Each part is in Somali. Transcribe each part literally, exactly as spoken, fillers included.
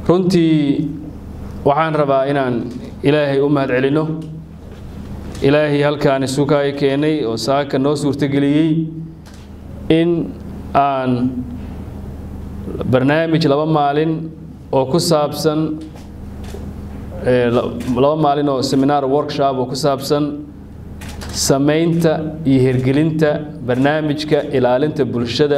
runtii waxaan rabaa inaan ilaahay u mahad celino ilaahay halkaan isugu ay keenay oo saaka noo suurtageliyay in aan barnaamij laba maalin oo ku saabsan laba maalin oo seminar workshop oo ku saabsan sameynta iyo hirgelinta barnaamijka ilaalinta bulshada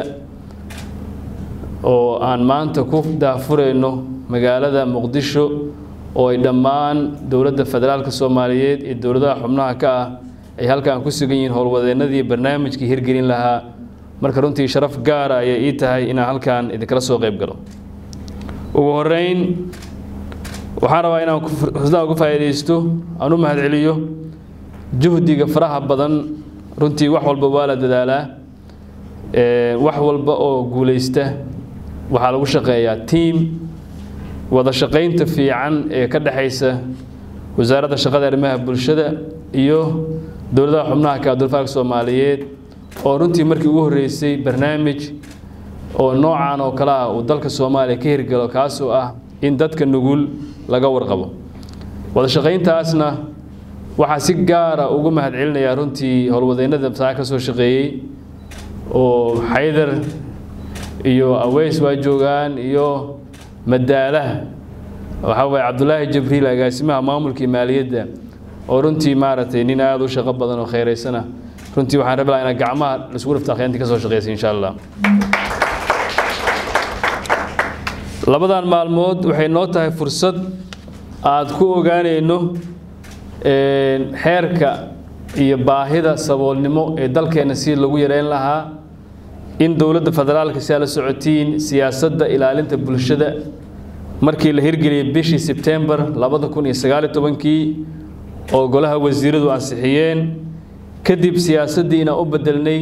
oo aan maanta ku daafureyno magaalada Muqdisho oo ay dhammaan dawladda federaalka Soomaaliyeed iyo dawladaha xubnaha ka ah ay halkaan ku sugan yihiin howlwadeenadii barnaamijkii hirgelin lahaa marka runtii sharaf gaar ah ay tahay in halkaan idinkala soo qayb galo ugu horeyn waxaan rabaa inaan fursad ugu faa'iideysto aan u mahad celiyo juhdiga faraha badan runtii wax walba waa la dadaalaa ee wax walba oo guuleysta waxa lagu shaqeeyaa team wada shaqeynta fiican ee ka dhaxaysa wasaaradda shaqada arrimaha bulshada iyo dawladda xubnaha ka dalka Soomaaliyeed oo runtii markii ugu horeysay barnaamij oo noocan oo kala ah oo dalka Soomaaliya ka hirgalo kaas oo ah in dadka nugul laga warqabo wada shaqeyntaasna waxa si gaar ah ugu mahad celinaya runtii howlwadeenada ka soo shaqeeyay oo Haydar iyo Aweys waa joogan iyo madaalaha waxa way Cabdullaahi Jibriil agaasimaha maamulka maaliyadda oo runtii maaratay nin aad u shaqo badan oo khayraysana runtii waxaan rabaa inaan gacmaha la isku dhiftaa khayraanti ka soo shaqeeyay insha Allah labadan maalmood waxay noo tahay fursad aad ku ogaanayno ee heerka iyo baahida saboolnimo ee dalkeena si lagu yareyn lahaa in dawladda federaalka si la socotiin siyaasadda ilaalinta bulshada markii la hirgeliyay bishii September laba kun iyo sagaal iyo toban oo golaha wasiiradu ansixiyeen kadib siyaasaddiina u bedelnay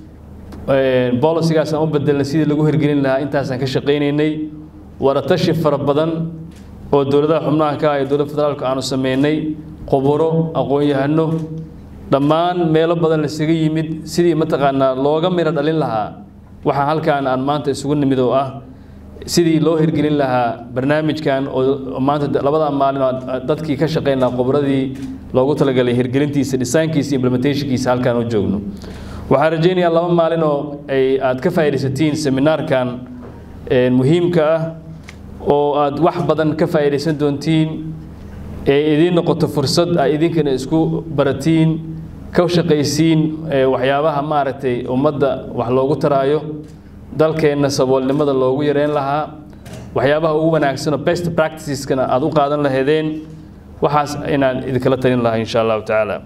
ee policy-gaas aan u bedelnay sidii lagu hirgelin lahaa intaas aan ka shaqeynay waratashi fara badan oo dawladda xubnaha ka ah dawladda federaalka aanu sameynay qoboro aqoon-yahano dhammaan meelo badan la isaga yimid sidii mataqaana looga miro dhalin lahaa waxa halkaan aan maanta isugu nimid oo ah sidii loo hirgelin lahaa barnaamijkan oo maanta labada maalin dadkii ka shaqeynaa qobradii loogu talagalay hirgelintiisa design-kiisa implementation-kiisa halkaan oo joogno waxaan rajaynayaa laba maalin oo ay aad ka faa'iideysatiin seminarkan ee muhiimka ah oo aad wax badan ka faa'iideysan doontiin ee idin noqoto fursad ay idinkana isku baratiin ka shaqeysiin waxyaabaha maaragtay ummadda wax loogu taraayo dalkeena saboolnimada loogu yareyn lahaa waxyaabaha ugu wanaagsan best practices kana aad u qaadan lahaydeen waxaas inaan idinkala talin lahaa insha Allah taala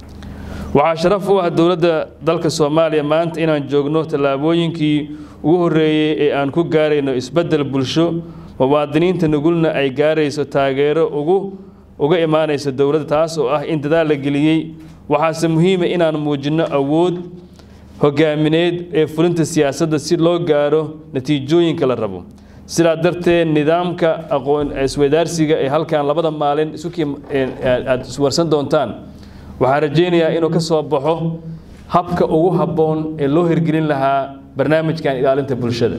waxa sharaf u ah dawladda dalka Soomaaliya maanta inaan joogno talaabooyinkii ugu horeeyay ee aan ku gaarayno isbedel bulsho muwaadiniinta nugulna ay gaarayso taageero ugu uga imaanaysa dawladda taas oo ah in dadaal la geliyay waxaase muhiim ah inaan muujino awood hogaamineed ee fulinta siyaasadda si loo gaaro natiijooyinka la rabo sida darteed nidaamka aqoon isweydaarsiga ee halkaan labada maalin isku aad iswarsan doontaan waxaan rajaynayaa inuu ka soo baxo habka ugu habboon ee loo hirgelin lahaa barnaamijkan ilaalinta bulshada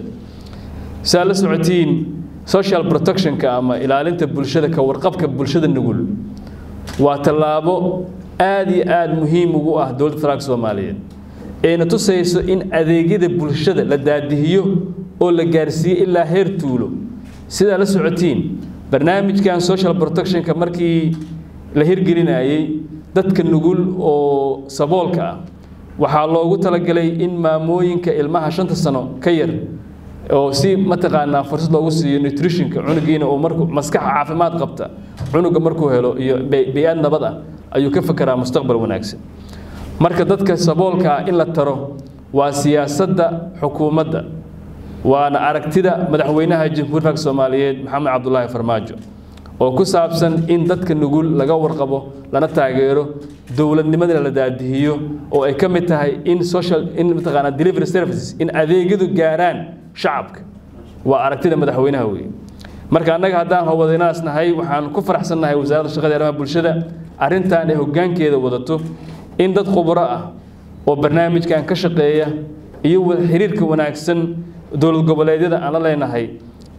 saa la socotiin social protection ka ama ilaalinta bulshada ka warqabka bulshada nugul waa talaabo aad iyo aad muhiim ugu ah dawladda federaalka Soomaaliyeed ee na tusayso in adeegyada bulshada la daadihiyo oo la gaarsiiyo ilaa heer tuulo sida la socotiin barnaamijkan social protection ka markii la hirgelinayay dadka nugul oo saboolka ah waxa loogu talagalay in maamooyinka ilmaha shanta sano ka yar oo si mataqaana fursad loogu siiyo nutrition-ka cunugiina oo markuu maskax caafimaad qabta cunuga markuu helo iyo bay'ad nabad ah ayuu ka fakaraa mustaqbal wanaagsan marka dadka saboolka in la taro waa siyaasadda xukuumadda waana aragtida madaxweynaha Jamhuuriyadda Soomaaliyeed Maxamed Cabdullaahi Farmaajo oo ku saabsan in dadka nugul laga warqabo lana taageero dawladnimada la daadihiyo oo ay ka mid tahay in social in mataqaana delivery services in adeegyadu gaaraan shacabka waa aragtida madaxweynaha weey marka anaga hadaan hawadaanaas nahay waxaan ku faraxsanahay wasaaradda shaqada arrimaha bulshada arintan ay hoggaankeeda wadato in dad khubaro ah oo barnaamijkan ka shaqeeya iyo xiriirka wanaagsan dawlad goboleedyada aan la leenahay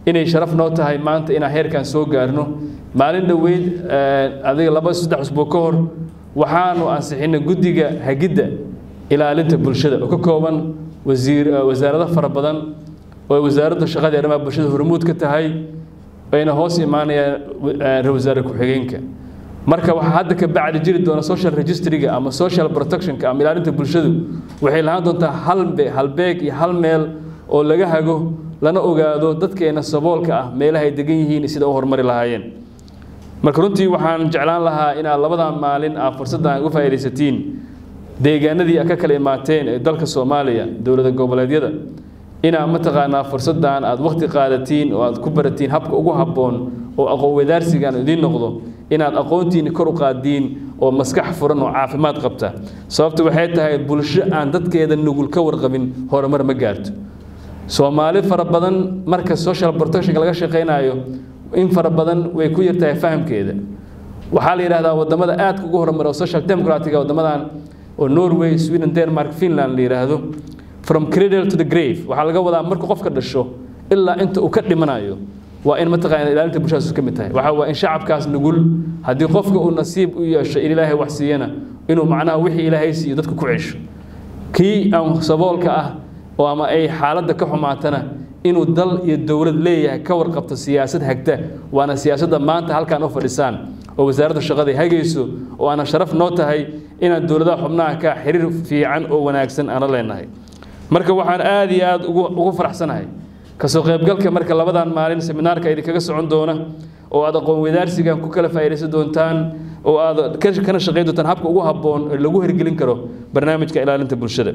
inay sharaf noo tahay maanta inaan heerkan soo gaarno maalin dhaweyd adiga laba saddex usbuuc ka hor waxaanu ansixinay guddiga hagidda ilaalinta bulshada oo ka kooban wasiir wasaarado fara badan oo wasaaradda shaqada arrimaha bulshada hormuud ka tahay ayna hoos imaanayaan ra-iisul wasaare ku-xigeenka marka waxa hadda ka bacdi jiri doona social registry-ga ama social protection-ka ama ilaalinta bulshadu waxay lahaan doontaa hal halbeeg iyo hal meel oo laga hago lana ogaado dadkeena saboolka ah meelaha ay degan yihiin sida u horumari lahaayeen marka runtii waxaan jeclaan lahaa inaad labadan maalin aad fursaddan uga faa'iidaysatiin deegaanadii aad ka kala imaateen ee dalka Soomaaliya dowladda goboleedyada inaad mataqaanaa fursaddan aad waqti qaadatiin oo aad ku baratiin habka ugu habboon oo aqoon wadaarsigan idin noqdo inaad aqoontiina kor u qaadiin oo maskax furan oo caafimaad qabta sababtu waxay tahay bulsho aan dadkeeda nugul ka warqabin horumar ma gaarto Soomaali fara badan marka social protection laga shaqeynayo in fara badan way ku yartahay fahamkeeda waxa la yiraahdaa wadamada aad ugu horumar oo social democratic wadamadan oo Norway Sweden Denmark Finland la yiraahdo from cradle to the grave waxa laga wadaa marka qofka dhasho ilaa inta uu ka dhimanayo waa in mataqaana ilaalinta bulshada ka mid tahay waxa waa in shacabkaas nugul hadii qofka uu nasiib u yeesho in Ilaahay wax siiyana inuu macnaha wixii Ilaahay siiyo dadku ku ceesho kii aan saboolka ah oo ama ay xaaladda ka xumaatana inuu dal iyo dawlad leeyahay ka warqabto siyaasad hagta waana siyaasadda maanta halkan u fadhisaan oo wasaaradda shaqada ay hagayso oo ana sharaf noo tahay inaan dawladaha xubnaha ka xiriir fiican oo wanaagsan aan leenahay marka waxaan aad iyo aad ugu ugu faraxsanahay ka soo qaybgalka marka labadan maalin seminaarka ay kaga socon doona oo aad aqoon wadaarsigan ku kala faa'iideysan doontaan oo aad ka kana shaqeyn doontaan habka ugu habboon ee lagu hirgelin karo barnaamijka ilaalinta bulshada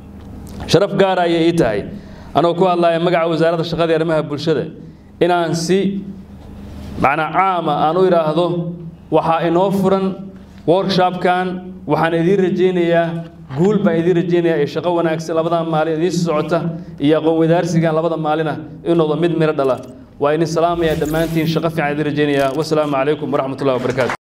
sharaf gaar ah ay tahay anoo ku hadlayo magaca wasaaradda shaqada iyo arrimaha bulshada inaan si macna caama aan u iraahdo waxa inoo furan workshop-kan waxaan idin rajeynayaa guul baan idin rajeynayaa ee shaqo wanaagsan labadan maalin idin socota iyo aqoon wadaarsigan labada maalina inuu mid miro dhala waa in salaamaya dhamaantiin shaqo fiican idin rajeynayaa wassalaamu calaykum waraxmatullaahi wabarakaatuh